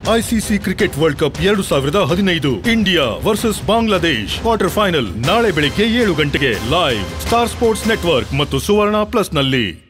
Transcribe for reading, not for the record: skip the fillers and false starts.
ICC cricket world cup 2015 India versus Bangladesh quarter final ನಾಳೆ ಬೆಳಿಗ್ಗೆ 7 ಗಂಟೆಗೆ ಲೈವ್ ಸ್ಟಾರ್ ಸ್ಪೋರ್ಟ್ಸ್ ನೆಟ್ವರ್ಕ್ ಮತ್ತು ಸುವರ್ಣ ಪ್ಲಸ್ ನಲ್ಲಿ.